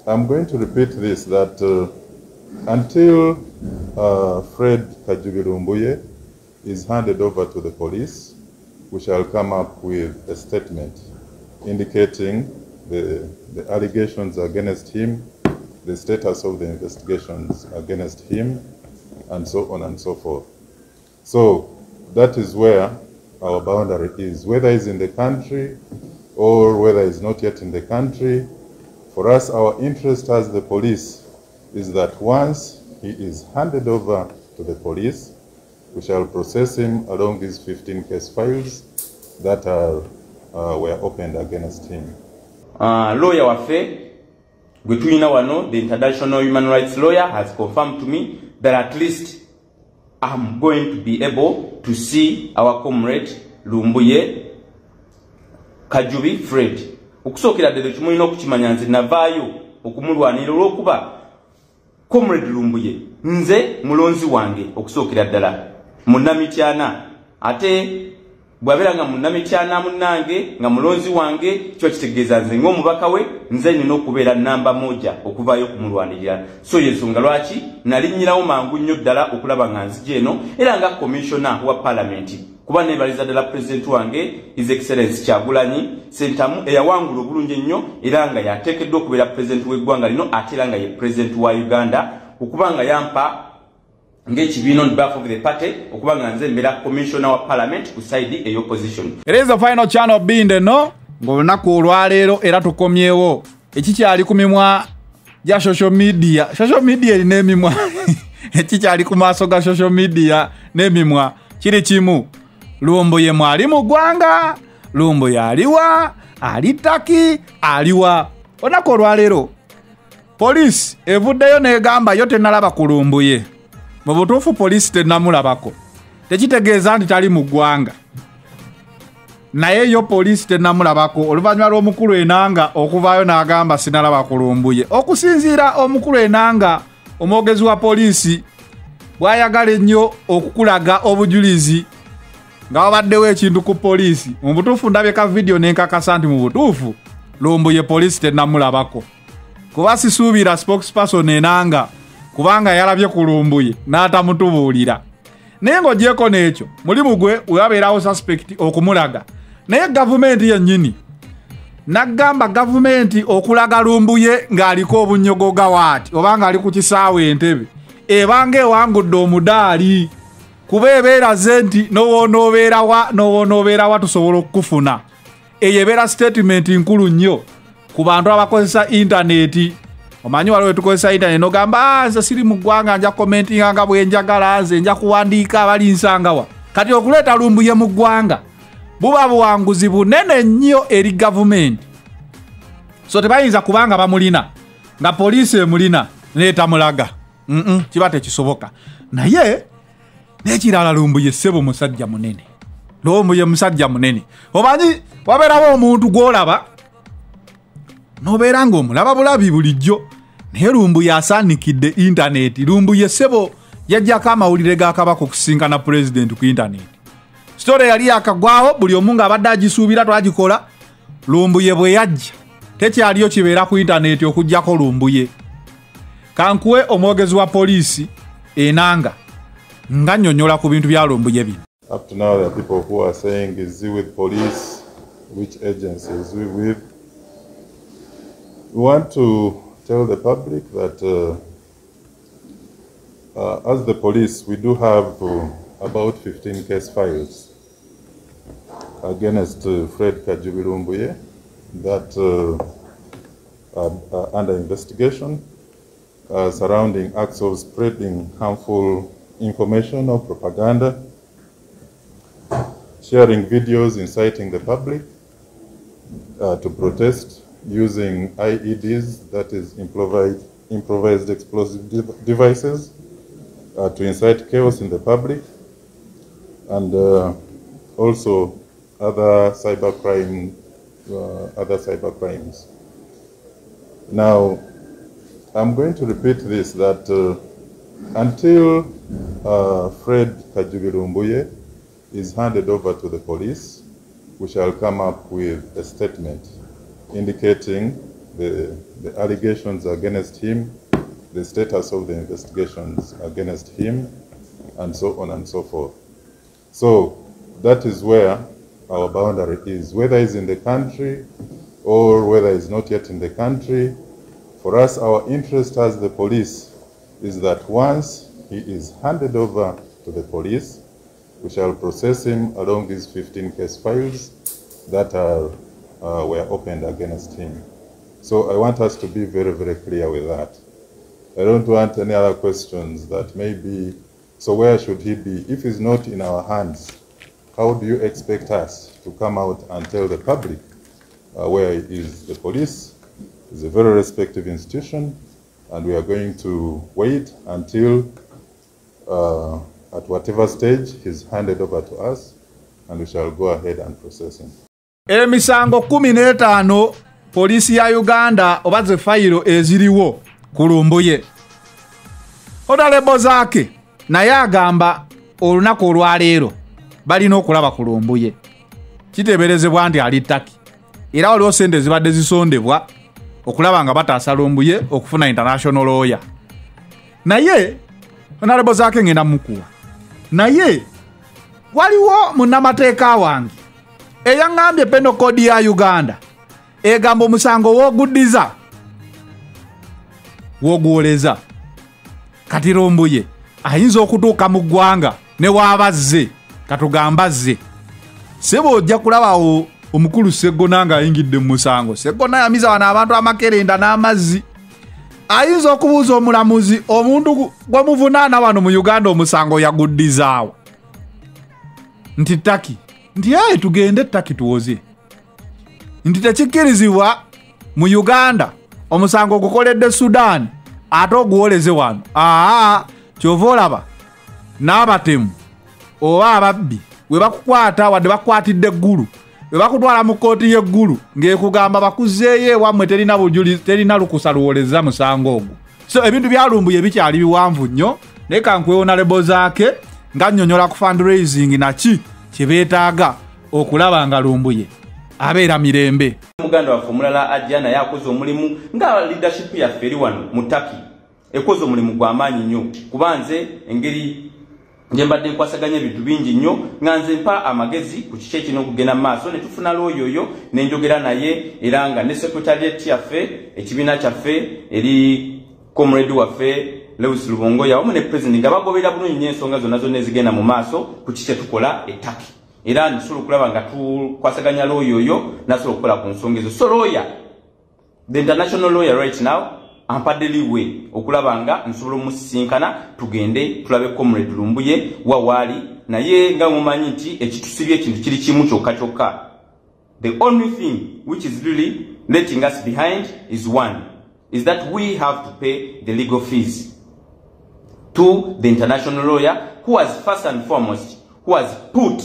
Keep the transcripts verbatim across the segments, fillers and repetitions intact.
I'm going to repeat this, that uh, until uh, Fred Kajubi Lumbuye is handed over to the police, we shall come up with a statement indicating the, the allegations against him, the status of the investigations against him, and so on and so forth. So that is where our boundary is, whether he's in the country or whether he's not yet in the country. For us, our interest as the police is that once he is handed over to the police, we shall process him along these fifteen case files that are uh, were opened against him. Uh, lawyer wafe, Gwetulina wano, the international human rights lawyer, has confirmed to me that at least I'm going to be able to see our comrade Lumbuye Kajubi Fred. Okusokera ddala kimulina okukimanya nze navaayo okumulwanira olw'okuba comrade Lumbuye nze mulonzi wange okusokera ddala munnamityana ate bw'abeera nga munnamityana munnange nga mulonzi wange kyo kitegeeza nze ng'omubaka we nze nina okubeera namba moja okuvaayo okumulwanirira. So yensonga lwaki nalinnyirawo mangu nnyo ddala okulaba nga nzija eno era nga commissioner wa parliament kuba neebaliza ddala president wange His Excellency Kyagulanyi Ssentamu eyawangula obulungi ennyo era nga yateekeddwa okubeera president w'eggwanga lino ate era nga ye president wa Uganda okuba nga yampa ng'ekibiina on behalf of the party okuba nga nze mbeera commissioner wa parliament ku side ey'opposition. It is the final channel binde no ng'olunaku olwaleero era tukomyewo ekikyali ku mimwa gya social media. Social media erina emimwa ekikyali ku maaso ga social media n'emimwa kiri kimu. Lumbuye mwali mu ggwanga, Lumbuye aliwa, ali Taki, aliwa. Olunaku olwaleero police evuddeyo n'egamba yo tennalaba ku Lumbuye. Mu butuufu police tennamulabako. Tekitegeeza nti tali mu ggwanga. Naye yo police tennamulabako oluvannyuma lw'omukulu Enanga okuvaayo n'agamba sinalaba ku Lumbuye. Okusinziira omukulu Enanga omwogezi wa poliisi bw'ayagala ennyo okukulaga obujulizi nga wabaddewo ekintu ku poliisi. Mu butuufu ndabye ka video n'enkakasa nti mu butuufu Lumbuye poliisi tennamulabako. Kuba sisuubira spokesperson Enanga kubanga yalabye ku Lumbuye n'atamutubuulira. Naye ng'ogyeko n'ekyo mulimu gwe wewabeerawo suspect okumulaga. Naye gavumenti yennyini n'agamba gavumenti okulaga Lumbuye ng'aliko obunnyogoga waati oba ng'ali ku kisaawe Entebbe ebanga ewangudde omudaali kuba ebeeraze nti n'owonoobeera wa n'owonoobeera wa tusobola okukufuna. Eyo ebeera statement nkulu nnyo ku bantu abakozesa intaneti. Omanyi waliwo tukozesa internet n'ogamba ah nze siri mu ggwanga nja commentinga nga bwe njagala nze nja kuwandiika abali nsangawa. Kati okuleeta Lumbuye mu ggwanga buba buwanguzi bunene nnyo eri gavumenti. So tebayinza kubanga bamulina nga poliisi emulina n'etamulaga. Mm -mm, kiba tekisoboka. Naye n'ekirala Lumbuye ssebo musajja munene. Lumbuye musajja munene. Omanyi wabeerawo omuntu gw'olaba n'obeera ng'omulaba bulabi bulijjo. Naye Lumbuye asaanikidde intaneti. Lumbuye ssebo yajjako amawulire ga Kabaka okusinkana president ku intaneti. Story yali yakagwawo buli omu ng'abadde agisuubira twagikola. Lumbuye bwe yajja tekyaliyo kibeera ku intaneti okuggyako Lumbuye. Kankuwe omwogezi wa poliisi Enanga nga nnyonnyola ku bintu bya Lumbuye bino. Up to now there are people who are saying is he with police, which agency is he with? We want to tell the public that uh, uh, as the police we do have uh, about fifteen case files against uh, Fred Kajubi Lumbuye that uh, are, are under investigation uh, surrounding acts of spreading harmful information or propaganda, sharing videos inciting the public uh, to protest using I E Ds, that is improvised, improvised explosive de devices, uh, to incite chaos in the public, and uh, also other cybercrime, uh, other cyber crimes. Now, I'm going to repeat this, that uh, until uh, Fred Kajubi Lumbuye is handed over to the police, we shall come up with a statement indicating the, the allegations against him, the status of the investigations against him, and so on and so forth. So that is where our boundary is, whether he's in the country or whether he's not yet in the country. For us, our interest as the police is that once he is handed over to the police, we shall process him along these fifteen case files that are, uh, were opened against him. So I want us to be very, very clear with that. I don't want any other questions that may be, so where should he be? If he's not in our hands, how do you expect us to come out and tell the public uh, where he is? The police is a very respected institution, and we are going to wait until uh, at whatever stage he's handed over to us, and we shall go ahead and process him. Emisango kumi n'etaano polisi ya Uganda obaze fayiro eziriwo kulumbuye. Honorable zake naye agamba olunaku olwaleero balina okulaba kulumbuye. Kiteeberezebwa nti ali ttaki. Era waliwo sente zibadde zisondebwa okulaba nga bataasa lumbuye okufuna international lawyer. Naye honorable zake ngenda mukuwa. Naye waliwo munnamateeka wange eyangambye penal code ya Uganda egamba omusango w'oguddiza w'oguwoleza kati lumbuye ayinza okutuuka mu ggwanga ne waabazze katugamba zze sebo ojja kulabawo omukulu Sseggona nga ayingidde mu musango. Sseggona yamiza wano abantu amakerenda n'amazzi. Ayinza okubuuza omulamuzi omuntu gwe muvunaana wano mu Uganda omusango yaguddizaawo nti ttaki nti aye tugende ttaki tuwoze nti tekikkirizibwa mu Uganda omusango gukoledde Sudan ate oguwoleze wano. Aa kyova olaba n'abatemu oba ababbi we bakukwata wadde bakukwatidde eggulu we bakutwala mu kkooti y'eggulu ng'ekugamba bakuzzeeyo ewammwe terina bujulizi terina lukusa luwoleza musango ogwo. So ebintu byalumbuye bikyali biwanvu nnyo naye kankwewo lebo zaake nga nnyonnyola ku fundraising naki kye beetaaga okulaba nga lumbuye abeera mirembe. Muganda waffe omulala ajja naye akoze omulimu nga leadership yaffe eri wano mu Turkey ekoze omulimu gw'amaanyi nnyo kuba nze engeri nje mbadde nkwasaganya ebintu bingi nnyo nga nze mpa amagezi ku kiki ekirina okugenda mu maaso ne tufuna looyo oyo ne njogera naye era nga ne secretariat yaffe ekibiina kyaffe eri comrade waffe Lewis Lubongoya wamu ne president nga bagoberera bulungi nnyo ensonga zonna zonna ezigenda mu maaso ku kiki kyetukola e Turkey era nsobola okulaba nga tukwasaganya looyo oyo nasobola okukola ku nsonga ezo. So lawyer, the international lawyer right now ampadde liwe okulaba nga nsobola omusisinkana tugende tulabe comrade Lumbuye wawaali naye nga mumanyi nti ekitusibye ekintu kiri kimu kyokka kyokka. The only thing which is really letting us behind is one, is that we have to pay the legal fees to the international lawyer who has first and foremost who has put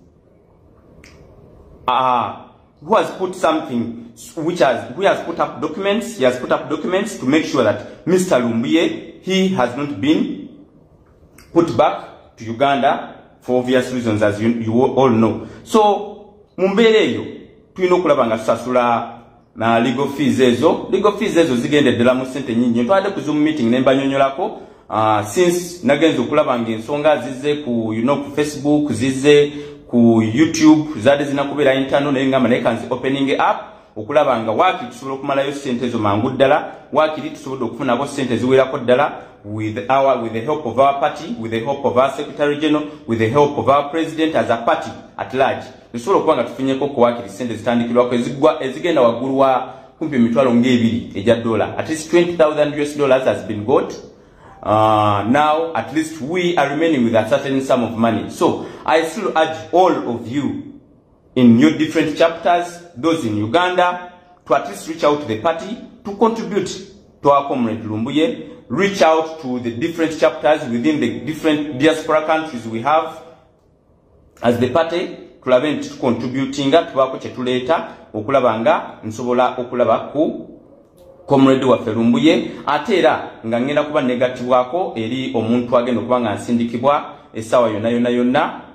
uh, who has put something which has who has put up documents he has put up documents to make sure that Mister Lumbuye, he has not been put back to Uganda for obvious reasons, as you, you all know. So mumbeera eyo tulina okulaba nga tusasula na legal fees ezo. Legal fees ezo zigendeddera mu ssente nnyingi. Ntwadde ku Zoom meeting ne mbanyonyolako uh, since nagenze okulaba ng'ensonga zizze ku you know, ku Facebook zizze ku YouTube zadde zinakubeera internal naye ngamba naye kanzi opening up okulaba nga waakiri tusobola okumalayo ssente ezo mangu ddala, waakiri tusobodde okufunako ssente ziwerako ddala with our with the help of our party, with the help of our Secretary General, with the help of our President as a party at large. Tusobola okuba nga tufunyeko ku waakiri ssente zitandikirwako ezigwa ezigenda waggulu wa kumpi emitwalo ng'ebiri egya dola. At least twenty thousand U S dollars has been got. Uh, now at least we are remaining with a certain sum of money. So I still urge all of you in your different chapters, those in Uganda, to at least reach out to the party to contribute to our comrade Lumbuye, reach out to the different chapters within the different diaspora countries we have as the party, tulabe nti contributinga tubaako kye tuleeta okulaba nga nsobola okulaba ku comrade waffe Lumbuye, ate era nga ngenda kuba negatibwako eri omuntu agenda okuba nga nsindikibwa essaawa yonna yonna yonna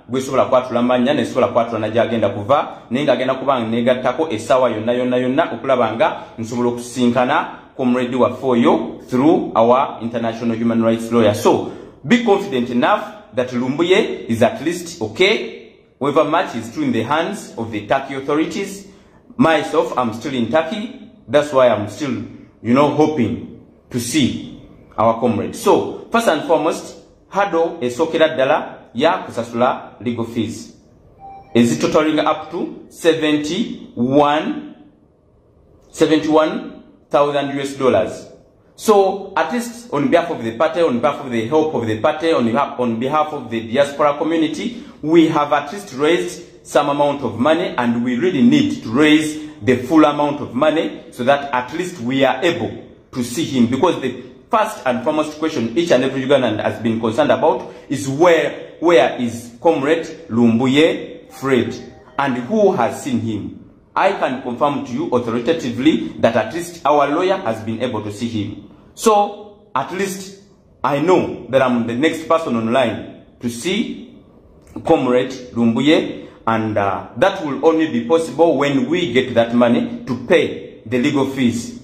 gwe sobola kwatula manya ne sobola kwatula na jagenda kuva nenga agenda kubanga negattako esawa yonna yonna yonna okulabanga nsobola okusinkana comrade wa foyo through our international human rights lawyer. So be confident enough that Lumbuye is at least okay. However much is true in the hands of the Turkey authorities. Myself, I'm still in Turkey. That's why I'm still, you know, hoping to see our comrade. So first and foremost, hado esokera dala ya kusasula legal fees. Is it totaling up to seventy-one thousand U S dollars. So at least on behalf of the party, on behalf of the help of the party, on behalf, on behalf of the diaspora community, we have at least raised some amount of money, and we really need to raise the full amount of money so that at least we are able to see him. Because the first and foremost question each and every Ugandan has been concerned about is where where is Comrade Lumbuye Fred, and who has seen him. I can confirm to you authoritatively that at least our lawyer has been able to see him. So at least I know that I'm the next person online to see Comrade Lumbuye, and uh, that will only be possible when we get that money to pay the legal fees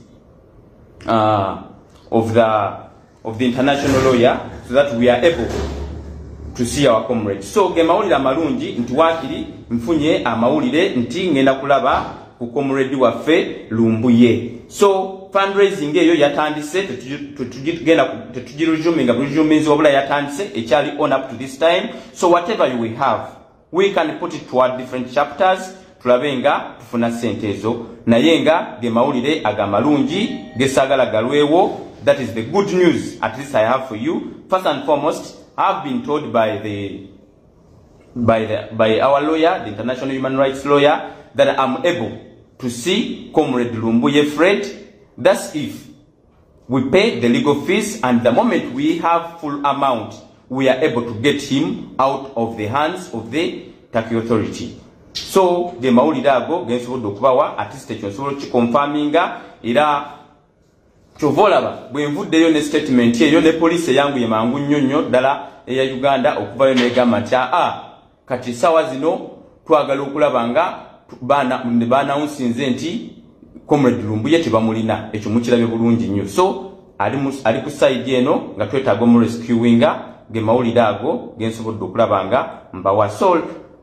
uh, of the of the international lawyer, so that we are able to see our comrade. So ge mawulira malungi nti wakiri mfunye amawulire nti ngenda kulaba ku comrade waffe Lumbuye. So fundraising eyo yatandise, tetugenda tetugirujuminga bujuminzi wabula yatandise ekyali on up to this time. So whatever you will have, we can put it toward different chapters tulabenga tufuna sente ezo naye nga ge mawulire agamalungi gesagala galwewo. That is the good news at least I have for you. First and foremost, I've been told by the by the by our lawyer, the international human rights lawyer, that I'm able to see Comrade Lumbuye Fred. That's if we pay the legal fees, and the moment we have full amount, we are able to get him out of the hands of the Turkey authority. So the mawulire ago gensobola okubawa at least ekyo nsobola kikonfaminga era chovolaba bwe nvuddeyo ne statement eyo ne police yangu ye mangu nnyonnyo ddala eya Uganda okuvayo negamba nti a kati sawa zino twagala okulabanga bana bana unsinze nti Comrade Lumbuye tebamulina ekyo mukirabe bulungi nnyo. So ali ali ku side eno nga twetaaga mu rescuinga ge mawulire ago gensobodde okulabanga mbawa. So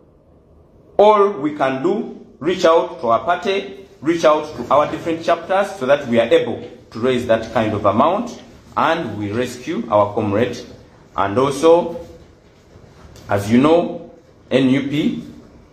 all we can do, reach out to our party, reach out to our different chapters so that we are able to raise that kind of amount and we rescue our comrade. And also, as you know, N U P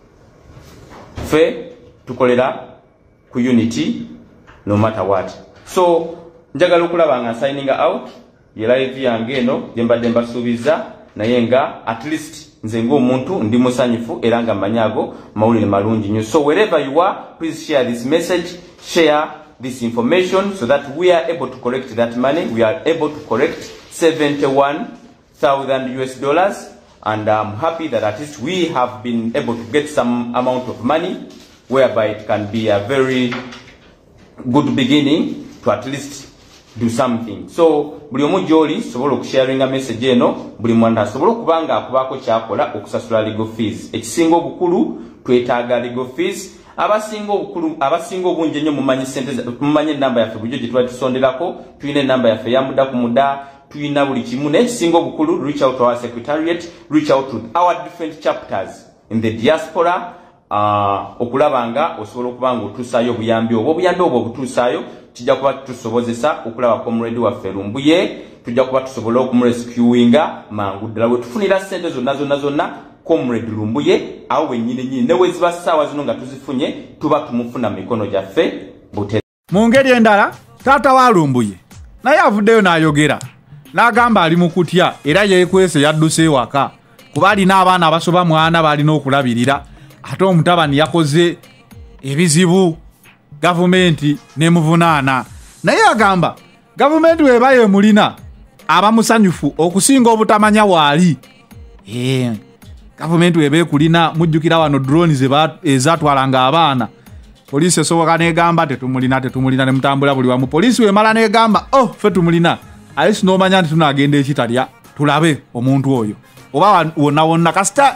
fe tukolera ku unity no matter what. So njagala okulaba nga signing out ye live yange eno jembadde mbasuubiza naye nga at least nze ng'omuntu ndi musanyufu era nga manyago mawulire malungi nnyo. So wherever you are, please share this message, share this information so that we are able to collect that money. We are able to collect seventy-one thousand U S dollars, and I'm happy that at least we have been able to get some amount of money whereby it can be a very good beginning to at least do something. So buli omu gyoli sobola okusharinga message eno, buli mwanda sobola okubanga akubako kyakola okusasula legal fees. Ekisinga obukulu twetaaga legal fees. Abasinga obukulu abasinga obungi nnyo mumanyi sente mumanyi namba yaffe bujjo gye tuba tusonderako, tuyina namba yaffe ya muda ku muda, tuyina buli kimu. N'ekisinga obukulu, reach out to our secretariat, reach out to our different chapters in the diaspora, uh, okulabanga osobola okubanga otuusaayo obuyambi obwo. Obuyambi obwo obutuusaayo tujja kuba tusobozesa okulaba comrade waffe Lumbuye, tujja kuba tusobola okumurescuinga mangu ddala. Bwe tufunira sente zonna zonna zonna Comrade Lumbuye awo wennyini nyini ne weziba ssaawa zino nga tuzifunye tuba tumufuna mikono gyaffe bute. Mu ngeri endala taata wa Lumbuye naye avuddeyo n'ayogera n'agamba ali mu kutya era yeekwese yadduse ewaka kuba alina abaana abasoba mwana balina okulabirira, ate omutabani yakoze ebizibu gavumenti nemuvunaana. Naye agamba gavumenti weba yemulina abamusanyufu okusinga obutamanya waali. Eh, gavumenti weba ekulina mujjukira wano drones ezatwalanga abaana, poliisi esoboka negamba tetumulina tetumulina ne mutambula buli wamu. Poliisi wemala negamba oh fe tumulina, ayi sinomanya nti tunagenda ekitalya tulabe omuntu oyo oba wonna wonna kasita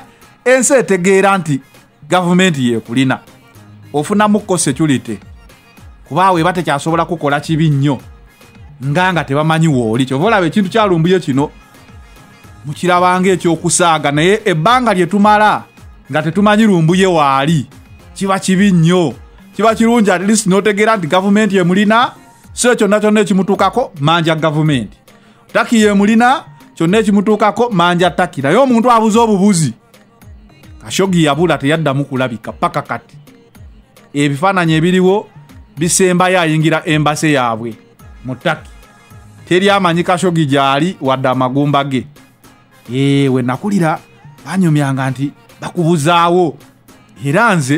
ensi etegeera nti gavumenti yekulina ofunamuko security kubaawe batekyasobola kukola kibi nnyo nga nga tebamanyi wooli kyova olaba ekintu kyalumbuye kino mukirabanga ekyokusaaga naye ebbanga lye tumala nga tetumanyi lumbuye waali kiba kibi nnyo kiba kirungi at least n'otegeera nti gavumenti yemulina so kyonna kyonna ekimutuukako manja gavumenti taki yemulina kyonna ekimutuukako manja taki naye omuntu abuze obubuzi Khashoggi yabula teyaddamu kulabika paka kati ebifaananyi ebiriwo bisembayo ayingira embase yaabwe mu Taki teri amanyi Khashoggi gyali wadde amagumba ge ewe nakulira banyumyanga nti bakubuzaawo era nze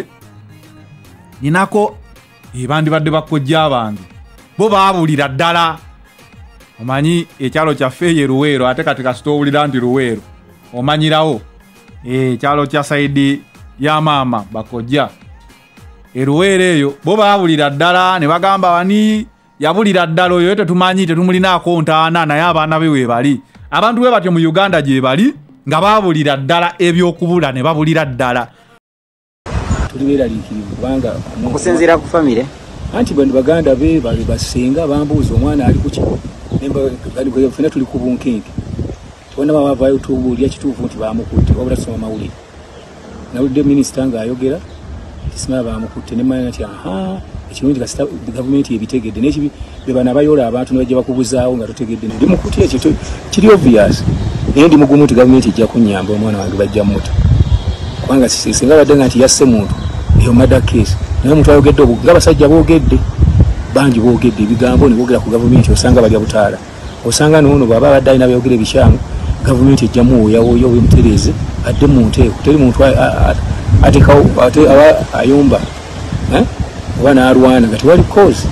ninako ebandi badde bakojja bange bo baabulira ddala omanyi ekyalo kyaffe ye Luweero ate kati kasitowulira nti Luweero omanyirawo ekyalo kya saidi ya maama bakojja eruweero eyo bo baabulira ddala ne bagamba wani yabulira ddala oyo tetumanyi tetumulinaako ntaana naye abaana be weebali abantu be batyo mu Uganda gye bali nga baabulira ddala ebyokubula ne babulira ddala tulibeeraliikirivu kubanga okusinziira ku famire anti bano baganda be bali basenga bambuuza omwana ali kuki fena tuli ku bunkenke tubona babavaayo tubuulya kituufu nti bamukutte wabula tusoma mawulire nawulidde minisita ng'ayogera tisimala bamukutte nemanya nti aha ekirungi kasita gavumenti ebitegedde n'ekibi be bana bayoola abantu ne bajja bakubuzaawo nga totegedde ndi mukutte ekyo kiri obvious naye ndi mugumu nti gavumenti ejja kunnyamba omwana wange bajja muta kubanga singa badde nga nti yasse muntu eyo murder case naye omuntu ayogedde obwo ng'abasajja boogedde bangi boogedde ebigambo ne boogera ku gavumenti osanga balya butaala osanga noono bw'aba abadde alina byogera ebikyamu gavumenti ejja muwooyawooya wemutereeze adde mu nteeko teri muntu atekawo ayomba oba n'alwana nga tewali cause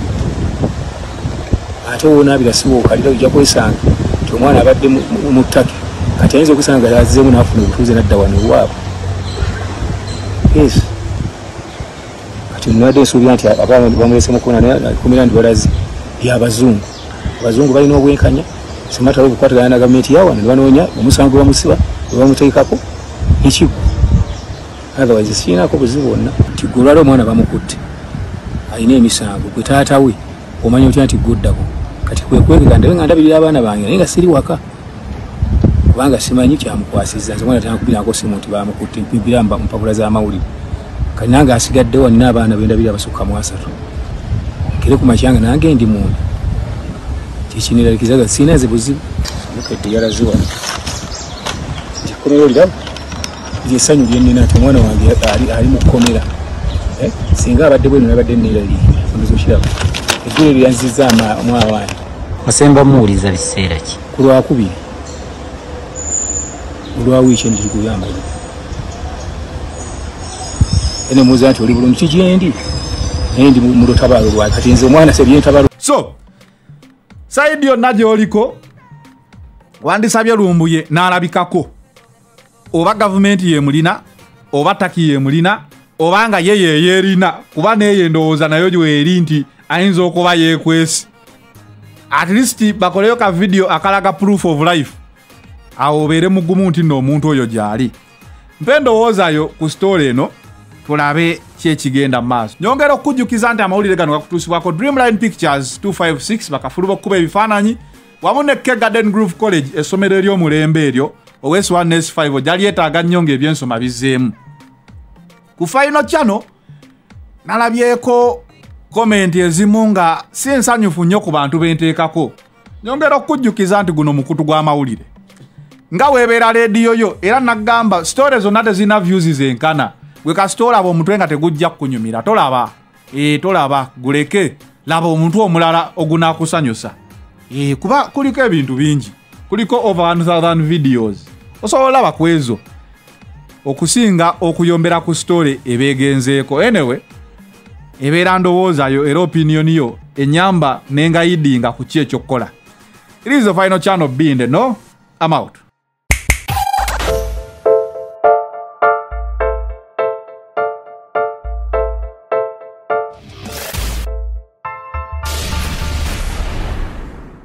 ate wonaabira siwookalira ojja kwesanga nti omwana abadde mu ttaki kati ayinza okusanga nga azzeemu n'afuna obutuuze n'adda wano ewaabwe yes kati nwadde nsuubira nti abaana bamulese mukuna kumira nti balazi byabazungu abazungu balina obwenkanya simatala obukwatagana na gavumenti yawana ne banoonya omusango bamusiba we bamuteekako ekigo otherwise sirinako buzibu bwonna nti gwe olwali omwana bamukutte alina emisango gwe taata we omanya otya nti gwoddako kati kwekwegega ndabe nga ndabirira abaana bange naye nga siri waka kubanga simanyi kyamukwasizza nze omwana tanakubirako simu nti bamukutte mpibira mpapula z'amawulire kati nange asigaddewo nina abaana bendabirira basukka mu asatu nkere ku makyanga nange ndi munda kikiniralikizaga sina ze buzibu mukedde yalaziwa ntikomero lirabo lyessanyu lyennina nti omwana wange ali mu kkomera singa abadde bwenu nabadde neerali ondozokirabo eggulu lyanzizza omwawaani osemba muwuliza biseera ki ku lwakubiri olwa wiikendi tikuyamba ene mubuuza nti oli bulungi kigyendi naye ndi mu lutabaalo lwa kati nze omwana sebyentabalo so saidi yonna gy'oliko wandisabye lumbuye n'alabikako oba gavumenti yemulina oba Taki yemulina oba nga ye yeyeerina kuba neeye ndowooza nayo gy'eri nti ayinza okuba yeekwesi at least bakoleyo ka video akalaga proof of life awo obeere mugumu nti nno omuntu oyo gy'ali mpe ndowoozayo ku story eno tulabe kyekigenda mu maaso nyongera okujjukiza nti amawulire gano gakutuusibwako Dreamline Pictures two five six bakafuluba okukuba ebifaananyi wamu ne K Garden Grove College essomero ery'omulembe eryo ow S one S five gyali yeetaaga nnyo ng'ebyensoma bizzeemu ku final channel nalabyeko komenti ezimu nga si nsanyufu nnyo ku bantu benteekako nyongera okujjukiza nti guno mukutu gw'amawulire nga weebeera leediyo yo era nagamba story zonna tezina views zenkana gwe kasita olaba omutwe nga tegujja kunyumira tolaba e, tolaba guleke laba omuntu omulala ogunaakusanyusa e, kuba kuliko ebintu bingi kuliko over one thousand videos osobola olaba ku ezo okusinga okuyombera ku story ebeegenzeeko anyway ebeera ndowoozayo era opinion yo enyamba n'engayidinga ku ki ekyokukola. It is the final channel being no I'm out.